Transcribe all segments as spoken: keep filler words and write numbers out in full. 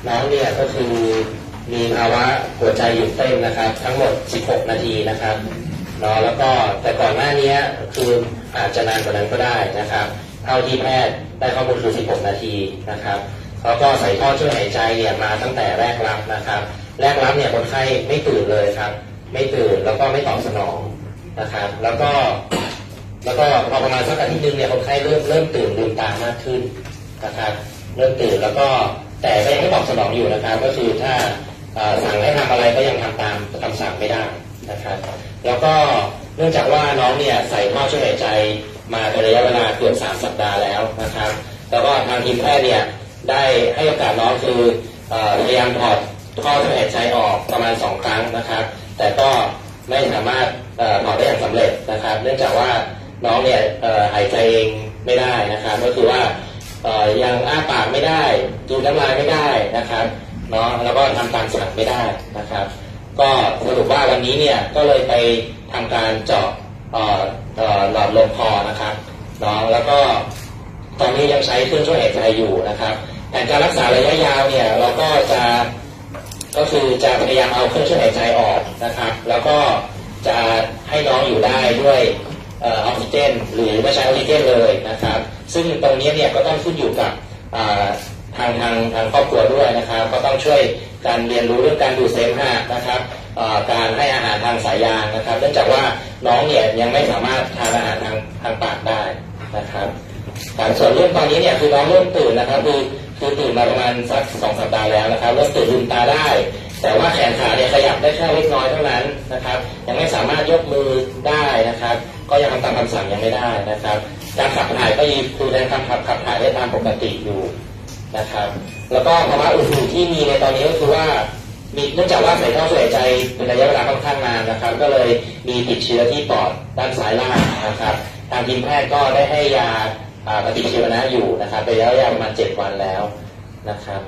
น้องเนี่ยก็คือมีภาวะหัวใจหยุดเต้นนะครับทั้งหมดสิบหกนาทีนะครับเนาะแล้วก็แต่ก่อนหน้านี้คืออาจจะนานกว่านั้นก็ได้นะครับเท่าที่แพทย์ได้ข้อมูลคือสิบหกนาทีนะครับแล้วก็ใส่ท่อช่วยหายใจเนี่ยมาตั้งแต่แรกรับนะครับแรกรับเนี่ยคนไข้ไม่ตื่นเลยครับไม่ตื่นแล้วก็ไม่ตอบสนองนะครับแล้วก็แล้วก็พอประมาณสักอาทิตย์นึงเนี่ยคนไข้เริ่มเริ่มตื่นลืมตามากขึ้นนะครับเริ่มตื่นแล้วก็แต่ก็ยังไม่ตอบสนองอยู่นะครับก็คือถ้าสั่งให้ทำอะไรก็ยังทำตามคำสั่งไม่ได้นะครับแล้วก็เนื่องจากว่าน้องเนี่ยใส่ท่อช่วยหายใจมาเป็นระยะเวลาเกือบสามสัปดาห์แล้วนะครับแล้วก็ทางทีมแพทย์เนี่ยได้ให้โอกาสน้องคือพยายามถอดท่อช่วยหายใจออกประมาณสองครั้งนะครับแต่ก็ไม่สามารถถอดได้อย่างสำเร็จนะครับเนื่องจากว่าน้องเนี่ยหายใจเองไม่ได้นะครับก็คือว่ายังอ้าปากไม่ได้ดูน้ำลายไม่ได้นะครับเนาะแล้วก็ทำตามสั่งไม่ได้นะครับก็สรุปว่าวันนี้เนี่ยก็เลยไปทำการเจาะหลอดลมคอนะครับเนาะแล้วก็ตอนนี้ยังใช้เครื่องช่วยหายใจอยู่นะครับแต่การรักษาระยะยาวเนี่ยเราก็จะก็คือจะพยายามเอาเครื่องช่วยหายใจออกนะครับแล้วก็จะให้น้องอยู่ได้ด้วยออกซิเจนหรือไม่ใช้ออกซิเจนเลยนะครับซึ่งตรงนี้เนี่ยก็ต้องขึ้นอยู่กับทางทางทางครอบครัวด้วยนะครับก็ต้องช่วยการเรียนรู้เรื่องการดูดเสมหะนะครับการให้อาหารทางสายยางนะครับเนื่องจากว่าน้องเนี่ยยังไม่สามารถทานอาหารทางทางปากได้นะครับส่วนเรื่องตอนนี้เนี่ยคือน้องเริ่มตื่นนะครับคือคือตื่นมาประมาณสักสองสัปดาห์แล้วนะครับเริ่มตื่นลืมตาได้แต่ว่าแขนขาเนี่ยขยับได้แค่เล็กน้อยเท่านั้นนะครับยังไม่สามารถยกมือได้นะครับก็ยังทำตามคำสั่งยังไม่ได้นะครับการขับถ่ายก็ยังคือยังทำขับขับถ่ายได้ตามปกติอยู่นะครับแล้วก็ภาวะอื่นๆที่มีในตอนนี้ก็คือว่ามีเนื่องจากว่าใส่ท่อช่วยหายใจเป็นระยะเวลาค่อนข้างนานนะครับก็เลยมีติดเชื้อที่ปอดด้านซ้ายล่างนะครับทางทีมแพทย์ก็ได้ให้ยาปฏิชีวนะอยู่นะครับเป็นระยะเวลาประมาณเจ็ดวันแล้วนะครับ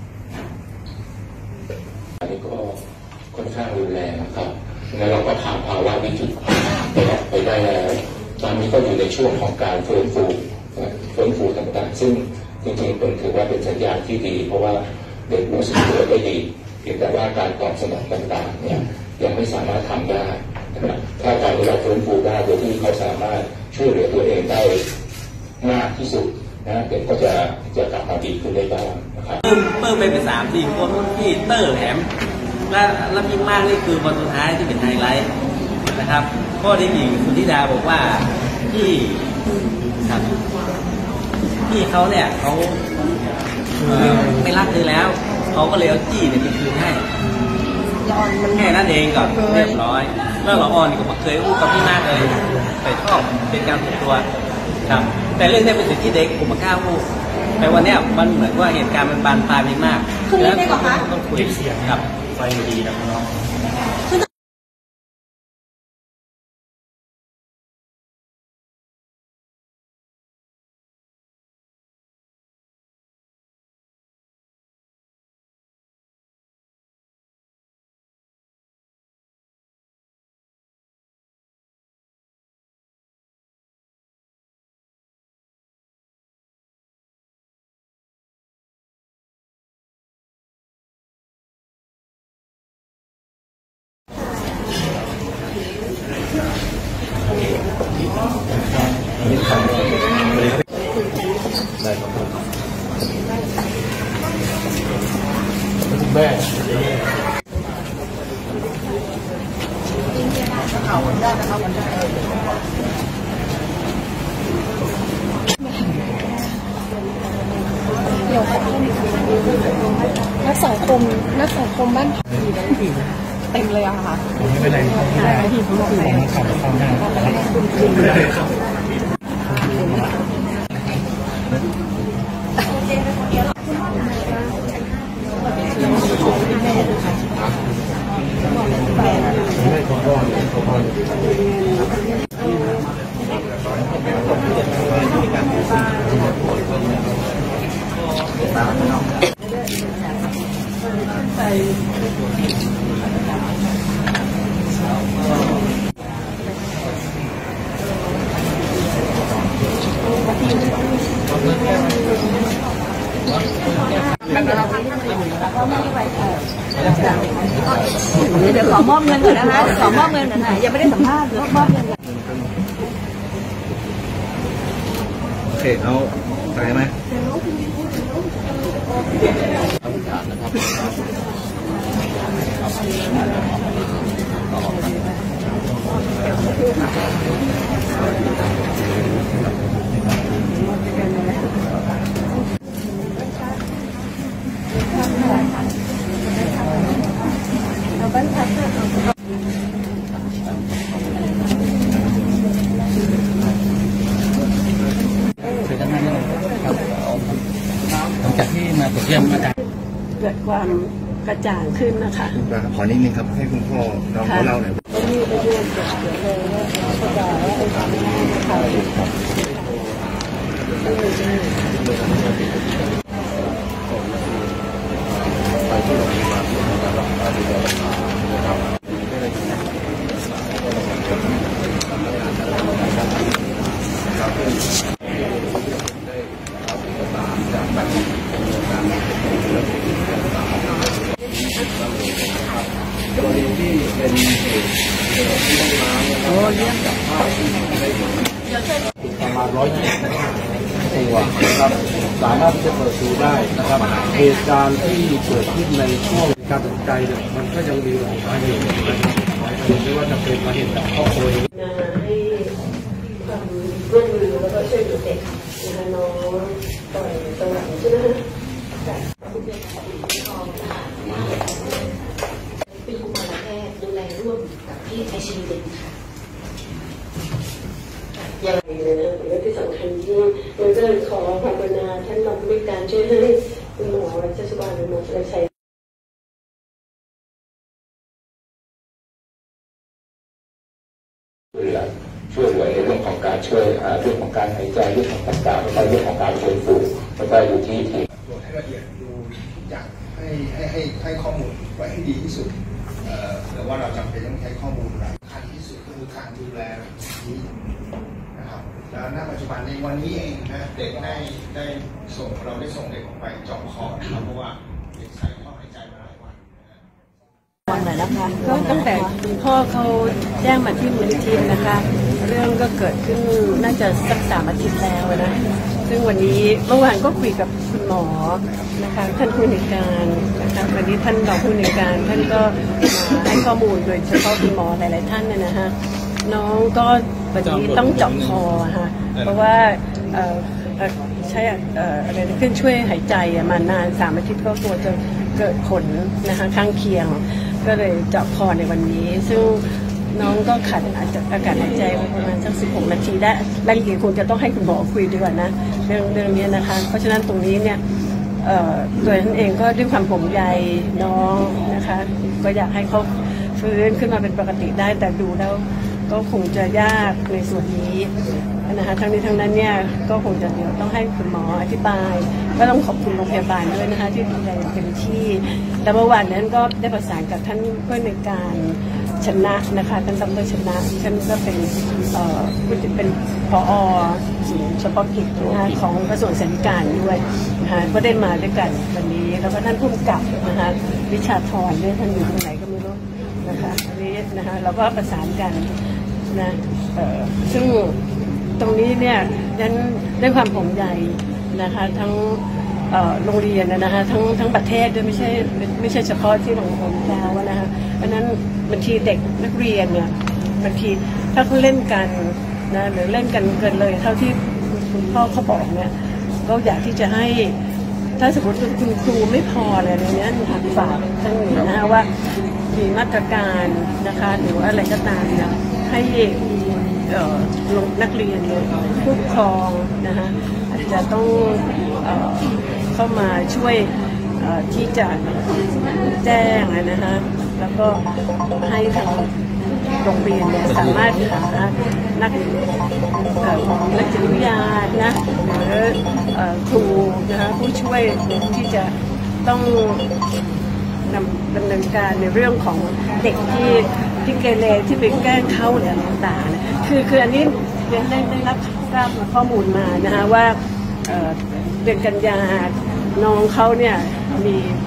อันนี้ก็ค่อนข้างรุนแรงนะครับงั้นเราก็ผ่านภาวะวิกฤตไปไปได้แล้วตอนนี้ก็อยู่ในช่วงของการฟื้นฟูฟื้นฟูต่างๆซึ่งจริงๆเป็นถือว่าเป็นสัญญาณที่ดีเพราะว่าเด็กรู้สึกตัวได้ดีเพียงแต่ว่าการตอบสนองต่างๆเนี่ยยังไม่สามารถทำได้นะครับถ้าตอนนี้เราฟื้นฟูได้โดยที่เขาสามารถช่วยเหลือตัวเองได้มากที่สุดนะเด็กก็จะจะกลับมาดีขึ้นได้บ้างนะครับเพิ่มเพิ่มไปเป็นสามสี่คนที่เตอร์แถมและและยิ่งมากนี่คือวันสุดท้ายที่เป็นไฮไลท์นะครับข้อที่หญิงสุธิดาบอกว่าที่ครับที่เขาเนี่ยเขาไม่รักเธอแล้วเขาก็เลยเอาจี้เนี่ยไปคืนให้แค่นั้นเองก็เรียบร้อยแล้วละอ่อนก็มาเคยอู้กับพี่มากเลยแต่ชอบเป็นการส่วนตัวครับแต่เรื่องนี้เป็นสิ่งที่เด็กผมมากล้าพูดแต่วันนี้มันเหมือนว่าเหตุการณ์มันบานปลายไปมากแล้วต้องคุยเสียงครับไฟดีนะน้องได้ครับแม่เอาวันได้นะครับวันได้เดี๋ยวนักสังคมนักสังคมบ้านเต็มเลยอะค่ะไม่เป็นไรไม่ที่ผมขับความได้ไม่ได้ครับไม่ขอร้อนขอร้อนใส่เดี๋ยวขอมอบเงินก่อนนะคะขอมอบเงินหน่อยยังไม่ได้สัมภาษณ์มอบเงินโอเคเอาไปไหมหลังจากที่มาตรวจเยี่ยมอาการเกิดความกระจ่างขึ้นนะคะขอนิดนึงครับให้คุณพ่อน้องเขาเล่าหน่อยก็มีไปเรียนเกี่ยวกับเลยว่าเขาจะว่าไอ้ทำงานนะคะไปที่โรงพยาบาลนะครับรักษาดูแลนะครับกรณีที่เป็นเหตุที่ต้องน้ำโอ้เยี่ยมประมาณร้อยยี่สิบตัวนะครับสามารถที่จะเปิดดูได้นะครับเหตุการณ์ที่เกิดขึ้นในช่วงการตัดสินใจเนี่ยมันก็ยังมีหลายสาเหตุนะครับไม่ว่าจะเป็นสาเหตุจากครอบครัวให้ความร่วมมือแล้วก็ช่วยเหลือเด็กนะคะน้องต่อยสวรรค์ใช่ไหมคะเป็นกุมารแพทย์ดูแลร่วมกับที่ไอซียูเด็กค่ะอย่างไรเลยนะและที่สำคัญที่เราก็ขอภาวนาท่านรับด้วยการช่วยให้คุณหมอรัชสุบาลหรือหมอสุรชัยช่วยเหลือในเรื่องของการช่วยเรื่องของการหายใจเรื่องของต่างๆแล้วก็เรื่องของการฟื้นฟูแล้วก็อยู่ที่ทีตรวจให้ละเอียดดูทุกอย่างให้ให้ให้ให้ข้อมูลไว้ให้ดีที่สุดหรือว่าเราจำเป็นต้องใช้ข้อมูลอะไรขั้นที่สุดก็คือการดูแลนี้นะครับแล้วณปัจจุบันในวันนี้เองนะเด็กได้ได้ส่งเราได้ส่งเด็กออกไปเจาะคอนะครับเพราะว่าเด็กใส่ท่อหายใจมาหลายวันวันไหนนะคะก็ตั้งแต่คุณพ่อเขาแจ้งมาที่มูลนิธินะคะเรื่องก็เกิดขึ้นน่าจะสักสามอาทิตย์แล้วนะซึ่งวันนี้เมื่อวานก็คุยกับคุณหมอนะคะท่านผู้อำนวยการนะคะวันนี้ท่านรองผู้อำนวยการท่านก็มาให้ข้อมูลโดยเฉพาะคุณหมอหลายๆท่านนะฮะน้องก็วันนี้ต้องเจาะคอค่ะเพราะว่าใช้อะไรขึ้นช่วยหายใจมานานสามอาทิตย์ก็กลัวจะเกิดผลนะคะข้างเคียงก็เลยเจาะคอในวันนี้ซึ่งน้องก็ขัดอากาศหายใจประมาณสักสิบหกนาทีได้รายละเอียดคงจะต้องให้คุณหมอคุยดีกว่านะเรื่องเรื่องนี้นะคะเพราะฉะนั้นตรงนี้เนี่ยตัวท่านเองก็ด้วยความห่วงใยน้องนะคะก็อยากให้เขาฟื้นขึ้นมาเป็นปกติได้แต่ดูแล้วก็คงจะยากในส่วนนี้นะคะทั้งนี้ทั้งนั้นเนี่ยก็คงจะเดี๋ยวต้องให้คุณหมออธิบายก็ต้องขอบคุณโรงพยาบาลด้วยนะคะที่ดูแลเต็มที่แต่เมื่อวานนั้นก็ได้ประสานกับท่านผู้ในการชนะนะคะท่านดรชนะท่านก็เป็นเอ่อเป็นผอ.ศูนย์เฉพาะกิจนะคะของกระทรวงศึกษาธิการด้วยนะคะก็ได้มาด้วยกันวันนี้แล้วก็ท่านผู้กำกับนะคะวิชาธรเนี่ยท่านอยู่ตรงไหนก็ไม่รู้นะคะอันนี้นะคะเราก็ประสานกันนะเอ่อซึ่งตรงนี้เนี่ยนั้นด้วยความห่วงใยนะคะทั้งโรงเรียนนะคะทั้งทั้งประเทศด้วยไม่ใช่ไม่ใช่เฉพาะที่โรงเรียนแล้วนะคะเพราะนั้นบางทีเด็กนักเรียนเนี่ยบางทีถ้าเขาเล่นกันนะหรือเล่นกันเกินเลยเท่าที่คุณพ่อเขาบอกเนี่ยก็อยากที่จะให้ถ้าสมมติคุณครูไม่พออะไรเนี้ยทางฝากท่านนี้นะว่ามีมาตรการนะคะหรืออะไรก็ตามเนี่ยให้นักเรียนผู้ปกครองนะคะอาจจะต้องเข้ามาช่วยที่จะแจ้งนะคะแล้วก็ให้ทางโรงเรียนเนี่ยสามารถหานักนักจิตวิทยานะหรือครูนะคะผู้ช่วยที่จะต้องนำดำเนินการในเรื่องของเด็กที่ที่เกเรที่ไปแกล้งเข้าอะไรต่างๆคือคืออันนี้เรียนได้ได้รับทราบข้อมูลมานะคะว่าเดือนกันยาน้องเขาเนี่ยมี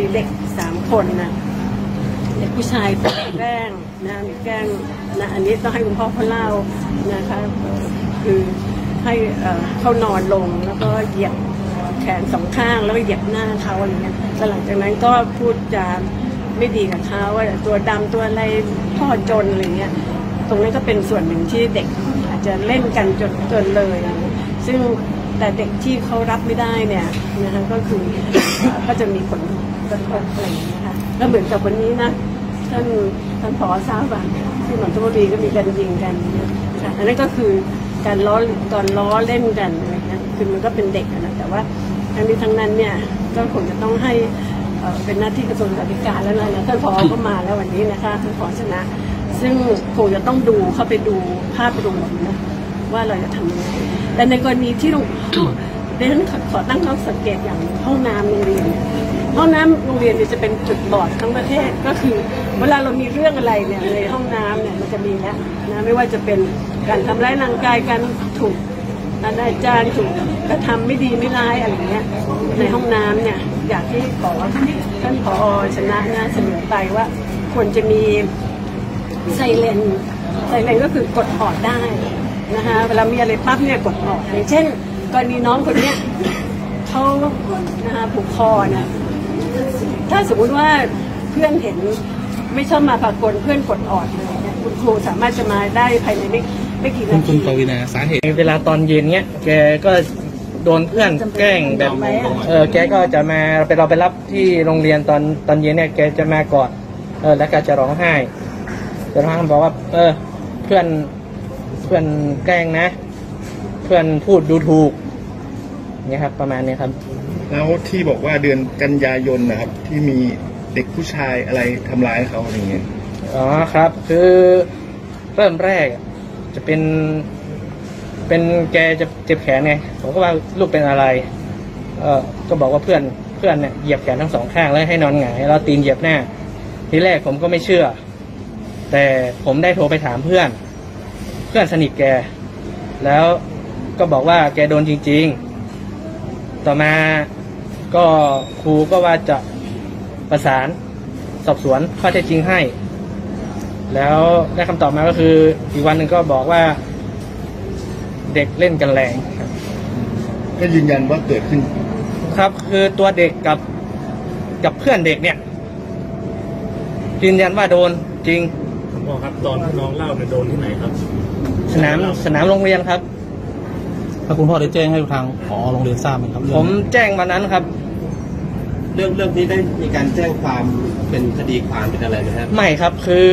เด็กสามคนนะเด็กผู้ชายแกล้งนะแกล้งนะอันนี้ต้องให้คุณพ่อเขาเล่านะคะคือให้เขานอนลงแล้วก็เหยียบแขนสองข้างแล้วก็เหยียบหน้าเขาอะไรเงี้ยแล้วหลังจากนั้นก็พูดจาไม่ดีกับเขาว่าตัวดำตัวอะไรพ่อจนอะไรเงี้ยตรงนั้นก็เป็นส่วนหนึ่งที่เด็กอาจจะเล่นกันจนจนเลยซึ่งแต่เด็กที่เขารับไม่ได้เนี่ยนะคะก็คือก็จะมีผลกระทบอะไรอย่างเงี้ยค่ะแล้วเหมือนกับวันนี้นะท่านท่านผอทราบว่าที่นนทบุรีก็มีการยิงกันค่ะอันนั้นก็คือการล้อการล้อเล่นกันอะไรเงี้ยคือมันก็เป็นเด็กนะแต่ว่าทั้งนี้ทั้งนั้นเนี่ยก็คงจะต้องให้เป็นหน้าที่กระทรวงศึกษาธิการแล้วนะท่านผอก็มาแล้ววันนี้นะคะท่านผอชนะซึ่งคงจะต้องดูเข้าไปดูภาพรวมนะว่าเราจะทำยังไงแต่ในกรณีที่เราดิฉันขอตั้งข้อสังเกตอย่างห้องน้ำโรงเรียนห้องน้ำโรงเรียนเนี่ยจะเป็นจุดบอดทั้งประเทศก็คือเวลาเรามีเรื่องอะไรเนี่ยในห้องน้ำเนี่ยมันจะมีแล้วนะไม่ว่าจะเป็นการทำร้ายร่างกายการถูกอาจารย์ถูกกระทำไม่ดีไม่ร้ายอะไรเงี้ยในห้องน้ำเนี่ยอยากให้ขอท่านผอชนะนะเสนอไปว่าควรจะมีไซเรนไซเรนก็คือกดออดได้นะคะเวลามีอะไรปั๊บเนี่ยกดออดอย่างเช่นกรณีน้องคนเนี้ยเขานะคะผูกคอเนี่ยถ้าสมมุติว่าเพื่อนเห็นไม่ชอบมาปรากฏเพื่อนกดออดเลยเนี่ยคุณครูสามารถจะมาได้ภายในไม่ไม่กี่นาทีคุณปวีณาสาเหตุเวลาตอนเย็นเนี้ยแกก็โดนเพื่อนแกล้งแบบเออแกก็จะมาไปเราไปรับที่โรงเรียนตอนตอนเย็นเนี่ยแกจะมากอดเออแล้วก็จะร้องไห้จะร้องบอกว่าเออเพื่อนเพื่อนแกล้งนะเพื่อนพูดดูถูกเนี่ยครับประมาณนี้ครับแล้วที่บอกว่าเดือนกันยายนนะครับที่มีเด็กผู้ชายอะไรทำร้ายเขาอะไรเงี้ยอ๋อครับคือเริ่มแรกจะเป็นเป็นแกจะเจ็บแขนไงผมก็ว่าลูกเป็นอะไรเออก็บอกว่าเพื่อนเพื่อนเนี่ยเหยียบแขนทั้งสองข้างแล้วให้นอนหงายแล้วตีนเหยียบหน้าทีแรกผมก็ไม่เชื่อแต่ผมได้โทรไปถามเพื่อนเพื่อนสนิทแกแล้วก็บอกว่าแกโดนจริงๆต่อมาก็ครูก็ว่าจะประสานสอบสวนข้อเท็จจริงให้แล้วได้คำตอบมาก็คืออีกวันหนึ่งก็บอกว่าเด็กเล่นกันแรงก็ยืนยันว่าเกิดขึ้นครับคือตัวเด็กกับกับเพื่อนเด็กเนี่ยยืนยันว่าโดนจริงคุณพ่อครับตอนน้องเล่าเนี่ยโดนที่ไหนครับสนามสนามโรงเรียนครับถ้าคุณพ่อได้แจ้งให้ทางผอโรงเรียนทราบไหมครับผมแจ้งวันนั้นครับเรื่องเรื่องนี้ได้มีการแจ้งความเป็นคดีความเป็นอะไรไหมครับไม่ครับคือ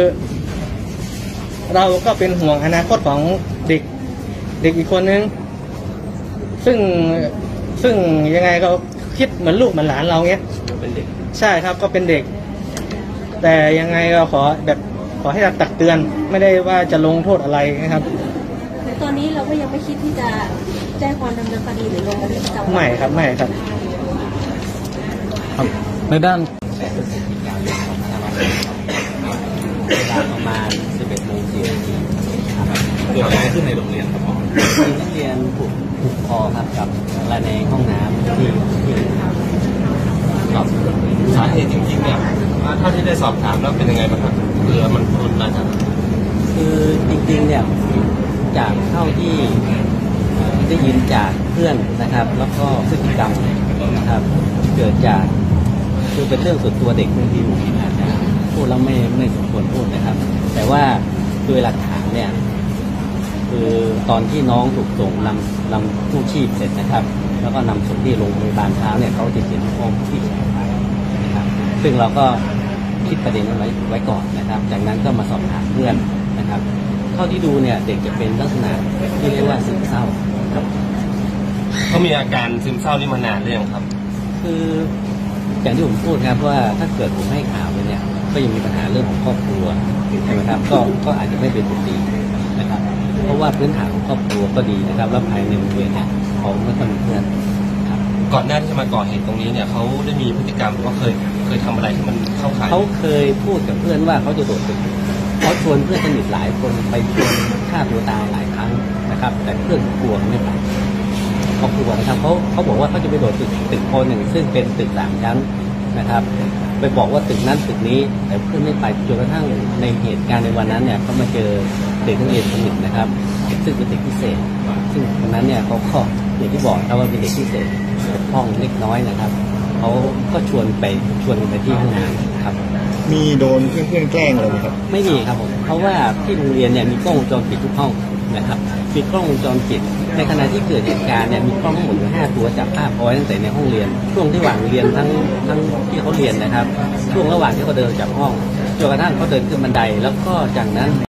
เราก็เป็นห่วงอนาคตของเด็กเด็กอีกคนนึงซึ่งซึ่งยังไงก็คิดเหมือนลูกเหมือนหลานเราเงี้ยเป็นเด็กใช่ครับก็เป็นเด็กแต่ยังไงก็ขอแบบขอให้ตักเตือนไม่ได้ว่าจะลงโทษอะไรนะครับตอนนี้เราก็ยังไม่คิดที่จะแจ้งความดำเนินคดีหรือลงบันทึกประจำวันไม่ครับไม่ครับครับในด้านประมาณสิบเอ็ดโมงสี่นาทีเกิดอะไรขึ้นในโรงเรียนครับมีนักเรียนผูกผูกคอครับกับอะไรในห้องน้ำที่ที่ครับสาเหตุจริงๆเนี่ยถ้าที่ได้สอบถามแล้วเป็นยังไงบ้างครับเรือมันรุนแรงครับคือจริงๆเนี่ยจากเท่าที่ได้ยินจากเพื่อนนะครับแล้วก็พฤติกรรมนะครับเกิดจากคือเป็นเรื่องส่วนตัวเด็กบางทีพูดแล้วไม่ไม่สมควรพูดนะครับแต่ว่าโดยหลักฐานเนี่ยคือตอนที่น้องถูกส่งนำนำกู้ชีพเสร็จนะครับแล้วก็นำส่งที่โรงพยาบาลเช้าเนี่ยเขาจะเขียนข้อมูลที่แชร์ไปนะครับซึ่งเราก็คิดประเด็นนั้นไว้ไว้ก่อนนะครับจากนั้นก็มาสอบถามเพื่อนนะครับเท่าที่ดูเนี่ยเด็กจะเป็นลักษณะที่เรียกว่าซึมเศร้าครับเขามีอาการซึมเศร้านี่มานานหรือยังครับคืออย่างที่ผมพูดครับว่าถ้าเกิดผมให้ข่าวไปเนี่ยก็ยังมีปัญหาเรื่องของครอบครัวใช่ไหมครับก็ก็อาจจะไม่เป็นผลดีนะครับเพราะว่าพื้นฐานของครอบครัวก็ดีนะครับแล้วภายในโรงเรียนเนี่ยเขาไม่ค่อยมีเพื่อนครับก่อนหน้าที่จะมาก่อเหตุตรงนี้เนี่ยเขาได้มีพฤติกรรมหรือว่าเคยเคยทำอะไรที่มันเข้าข่ายเขาเคยพูดกับเพื่อนว่าเขาจะโดดตึกเขาชวนเพื่อนสนิทหลายคนไปชวนฆ่าตัวตายหลายครั้งนะครับแต่เพื่อนกลัวไม่ไปเขากลัวนะครับเขาเขาบอกว่าเขาจะไปโดดตึกตึกโพหนึ่งซึ่งเป็นตึกสามชั้นนะครับไปบอกว่าตึกนั้นตึกนี้แต่เพื่อนไม่ไปจนกระทั่งในเหตุการณ์ในวันนั้นเนี่ยเขามาเจอเด็กนักเรียนคนหนึ่งนะครับซึ่งเป็นเด็กพิเศษซึ่งคนนั้นเนี่ยเขาก็อย่างที่บอกครับว่าเป็นเด็กพิเศษห้องเล็กน้อยนะครับเขาก็ชวนไปชวนไปที่ห้องน้ำครับมีโดนเพื่อนๆแกล้งอะไรไหมครับไม่มีครับผมเพราะว่าที่โรงเรียนเนี่ยมีกล้องวงจรปิดทุกห้องนะครับมีกล้องวงจรปิดในขณะที่เกิดเหตุการณ์เนี่ยมีกล้องทั้งหมดอยู่ห้าตัวจับภาพเอาไว้ตั้งแต่ในห้องเรียนช่วงที่ระหว่างเรียนทั้งทั้งที่เขาเรียนนะครับช่วงระหว่างที่เขาเดินจากห้องจนกระทั่งเขาเดินขึ้นบันไดแล้วก็จากนั้น